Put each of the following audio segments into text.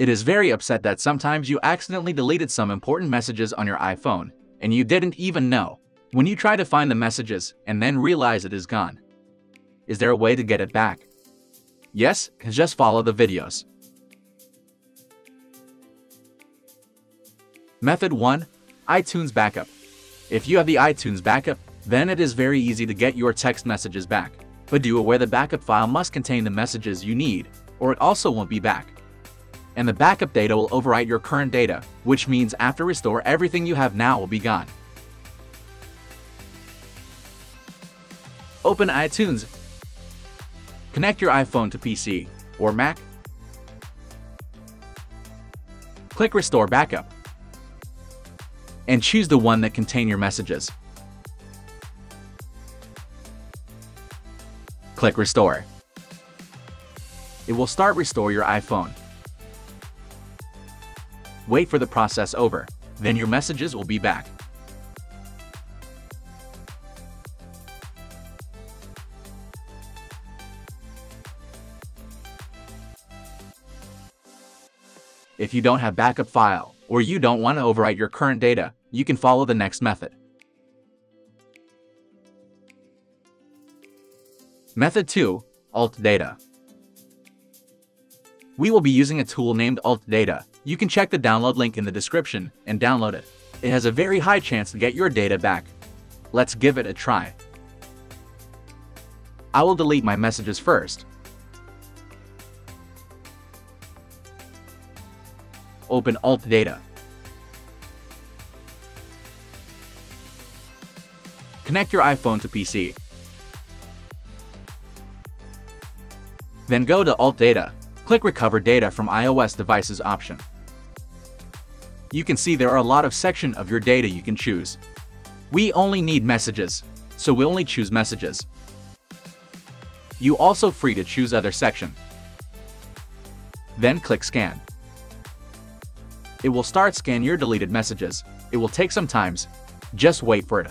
It is very upset that sometimes you accidentally deleted some important messages on your iPhone, and you didn't even know. When you try to find the messages and then realize it is gone. Is there a way to get it back? Yes, just follow the videos. Method 1. iTunes Backup. If you have the iTunes Backup, then it is very easy to get your text messages back. But do aware the backup file must contain the messages you need, or it also won't be back. And the backup data will overwrite your current data, which means after restore, everything you have now will be gone. Open iTunes. Connect your iPhone to PC or Mac. Click Restore Backup. And choose the one that contains your messages. Click Restore. It will start restore your iPhone. Wait for the process over, then your messages will be back. If you don't have backup file, or you don't want to overwrite your current data, you can follow the next method. Method 2. Alt Data. We will be using a tool named Alt Data. You can check the download link in the description and download it. It has a very high chance to get your data back. Let's give it a try. I will delete my messages first. Open Alt Data. Connect your iPhone to PC. Then go to Alt Data. Click Recover Data from iOS Devices option. You can see there are a lot of sections of your data you can choose. We only need messages, so we'll only choose messages. You also free to choose other section. Then click Scan. It will start scan your deleted messages. It will take some time. Just wait for it.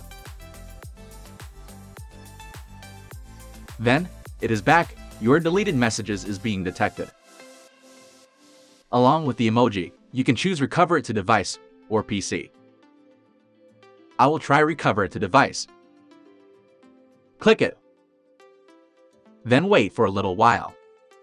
Then, it is back. Your deleted messages is being detected. Along with the emoji, you can choose Recover it to device or PC. I will try Recover it to device. Click it. Then wait for a little while.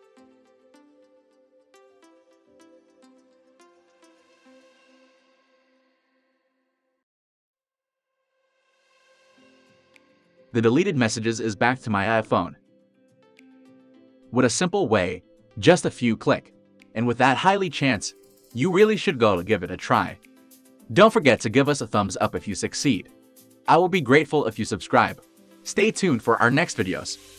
The deleted messages is back to my iPhone. With a simple way, just a few click. And with that highly chance, you really should go to give it a try. Don't forget to give us a thumbs up if you succeed. I will be grateful if you subscribe. Stay tuned for our next videos.